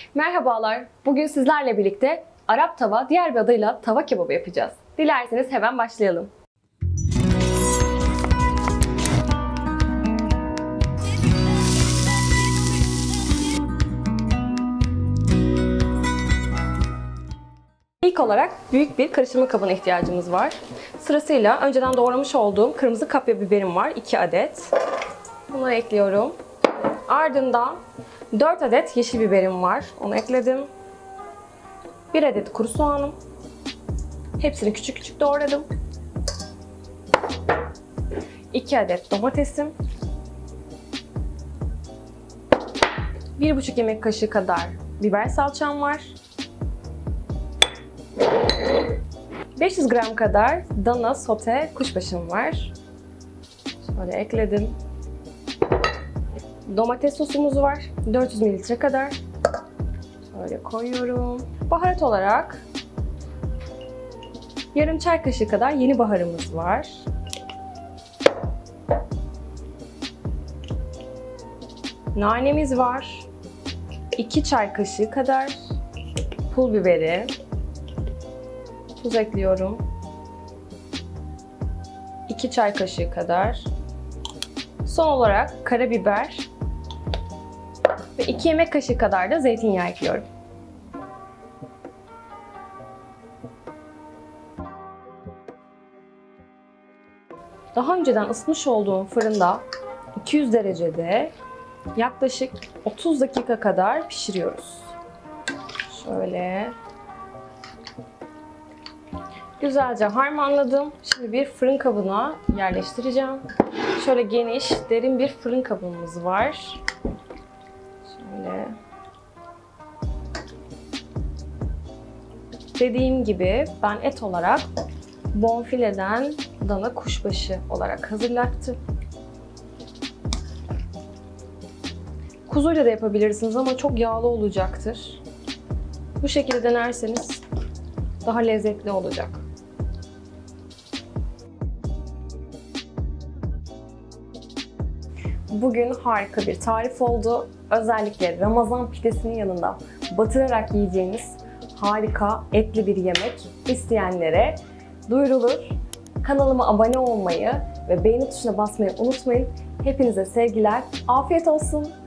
Merhabalar, bugün sizlerle birlikte Arap tava, diğer bir adıyla tava kebabı yapacağız. Dilerseniz hemen başlayalım. İlk olarak büyük bir karıştırma kabına ihtiyacımız var. Sırasıyla önceden doğramış olduğum kırmızı kapya biberim var, 2 adet. Bunları ekliyorum. Ardından 4 adet yeşil biberim var, onu ekledim. 1 adet kuru soğanım. Hepsini küçük küçük doğradım. 2 adet domatesim. 1,5 yemek kaşığı kadar biber salçam var. 500 gram kadar dana sote kuşbaşım var. Şöyle ekledim. Domates sosumuz var. 400 ml kadar. Şöyle koyuyorum. Baharat olarak yarım çay kaşığı kadar yeni baharımız var. Nanemiz var. 2 çay kaşığı kadar pul biberi. Tuz ekliyorum. 2 çay kaşığı kadar. Son olarak karabiber ve 2 yemek kaşığı kadar da zeytinyağı ekliyorum. Daha önceden ısıtmış olduğum fırında 200 derecede yaklaşık 30 dakika kadar pişiriyoruz. Şöyle güzelce harmanladım. Şimdi bir fırın kabına yerleştireceğim. Şöyle geniş, derin bir fırın kabımız var. Şöyle. Dediğim gibi ben et olarak bonfileden dana kuşbaşı olarak hazırlattım. Kuzuyla da yapabilirsiniz ama çok yağlı olacaktır. Bu şekilde denerseniz daha lezzetli olacak. Bugün harika bir tarif oldu. Özellikle Ramazan pidesinin yanında batırarak yiyeceğiniz harika etli bir yemek isteyenlere duyurulur. Kanalıma abone olmayı ve beğeni tuşuna basmayı unutmayın. Hepinize sevgiler, afiyet olsun.